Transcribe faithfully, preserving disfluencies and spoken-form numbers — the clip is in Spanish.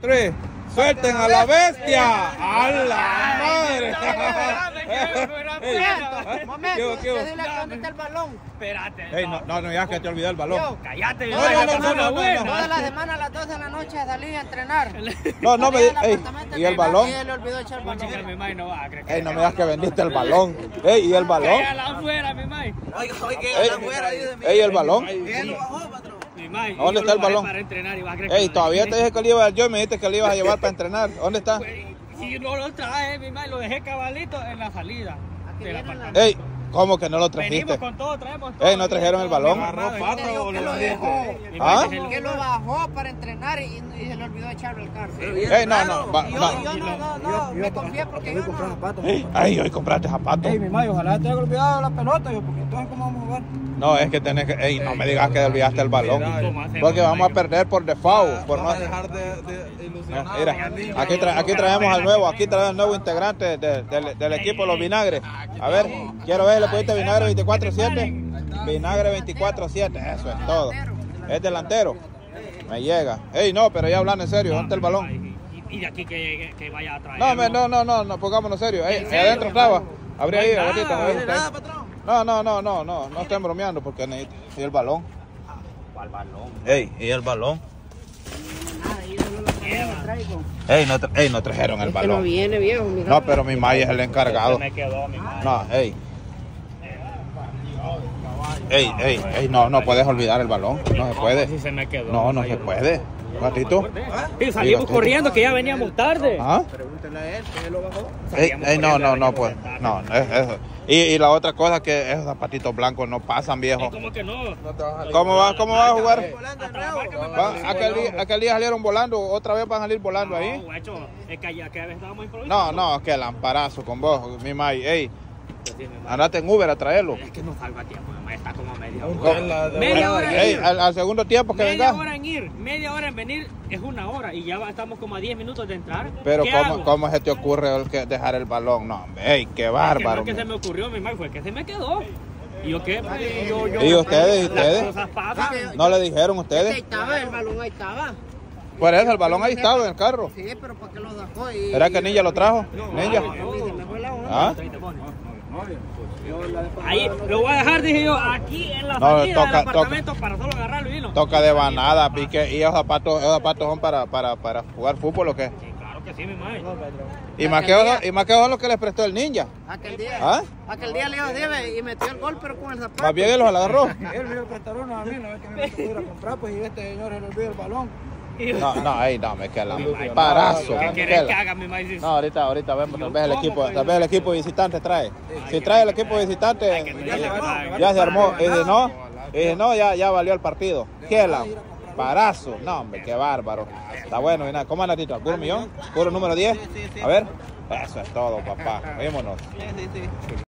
Tres. ¡Suelten a la bestia! ¡A la madre! Momento, decirle dónde está el balón. Espérate. Ey, no, no, no, ya que te olvidé el balón. Cállate. No, no, no, no, no, no. Toda la semana a las dos de la noche salí a entrenar. No, no me ey, ¿y el balón? Y él le olvidó echar el balón. Ey, no me digas que vendiste el balón. Ey, ¿y el balón? Afuera, mi mai. Oiga, oiga, Ey, afuera. ey, ¿el balón? Él lo bajó, patrón. ¿Dónde está el balón? Ey, todavía te dije que le iba a yo y me dijiste que le ibas a llevar para entrenar. ¿Dónde está? Si no lo traje, mi mai, lo dejé cabalito en la salida. Ey, ¿cómo que no lo trajiste? Venimos con todo, traemos todo. Ey, ¿no trajeron el balón? ¿O lo dejó? ¿Ah? Que lo bajó para entrenar y, y se le olvidó echarlo al carro. Ey, no, no, va, Yo, va. yo no, no, no, me confié porque yo no. Ey, ay, hoy compraste zapatos. Ey, mi mayo, ojalá te haya olvidado la pelota, yo, porque entonces ¿cómo vamos a jugar? No, es que tenés que... Ey, no me digas que olvidaste el balón. Porque vamos a perder por default. Por no Vamos a dejar de, de ilusionar. Mira, aquí, tra aquí traemos al nuevo, aquí traemos al nuevo integrante de, de, del equipo Los Vinagres. A ver, quiero ver, ¿le pusiste vinagre veinticuatro siete? Vinagre veinticuatro siete, eso es todo. Es delantero. Me llega. Ey, no, pero ya hablando en serio, ¿dónde está el balón? Y de aquí que, que vaya a traer. No, me, no, no, no, no, pongámonos serio. Ey, ahí adentro estaba. Abrí ahí, ahorita. No tiene nada, patrón. No, no, no, no, no, no estén bromeando porque necesito. ¿Y el balón? ¿Cuál balón? Ey, ¿y el balón? Nada, yo no lo traigo. Ey, no, tra ey, no trajeron el Es que no balón. viene, viejo, mira. No, pero mi Maya es el encargado. Me quedó, mi mai. No, ey. Ey, ey, ey, no, no puedes olvidar el balón. No se puede. Si se me quedó. No, no se puede. Gatito. Y salimos Sí, corriendo que ya veníamos tarde. ¿Ah? Pregúntale a él, que él lo bajó. Ey, ey, no, no, no, pues. No, no es eso. Y, y la otra cosa es que esos zapatitos blancos no pasan, viejo. ¿Cómo que no? ¿Cómo va, cómo va a jugar? Volando de nuevo. Va, aquel, día, aquel día salieron volando, otra vez van a salir volando ahí. No, guacho, es que ya que a veces estábamos improvisando. No, no, que lamparazo con vos, mi May. Ey, Sí, mi mai. andate en Uber a traerlo. Es que no salgo a tiempo, mi mai, está como media hora. ¿Cómo? Media hora en Ey, ir. al, al segundo tiempo que Media vengas. hora en ir, media hora en venir es una hora y ya va- estamos como a diez minutos de entrar. Pero ¿Qué ¿cómo, hago? ¿cómo se te ocurre el que dejar el balón? No, hombre, ey, qué Es que no bárbaro. es que se me ocurrió, mi mai, fue que se me quedó. ¿Y yo qué? Pues, yo, yo, ¿Y ustedes, y ustedes? Las cosas pasan. ¿No le dijeron Ahí ustedes? estaba, el balón ahí estaba. Por eso, el balón ahí estaba en el carro. Sí, pero ¿para qué lo dejó? Y... ¿Será que Ninja lo trajo? Ninja. Y se me fue la onda. ¿Ah? Ahí lo voy a dejar, dije yo, aquí en la No, salida toca- del apartamento para solo agarrarlo y vino. Toca de banada, pique. ¿Y esos zapatos, esos zapatos son para, para, para jugar fútbol o qué? Sí, claro que sí, mi madre. ¿Y más que son- y más que son los que les prestó el Ninja? Aquel día, ¿Ah? aquel día le dio debe y metió el gol, pero con el zapato. Más bien él los agarró. Él me iba a prestar uno a mí, no es que me pudiera comprar, pues y este señor se le olvidó el balón. No, no, ahí no, me queda la parazo. ¿Qué me quieres que queda. haga, mi madre? No, ahorita, ahorita vemos, tal vez el equipo, tal vez el equipo visitante trae. Si trae el equipo visitante, ya se armó. Y si no, y si no, ya, ya valió el partido. ¿Qué la? Parazo. No, hombre, qué bárbaro. Está bueno, y nada. ¿Cómo anda, Tito? ¿Puro millón? ¿Puro número diez? A ver. Eso es todo, papá. Vémonos.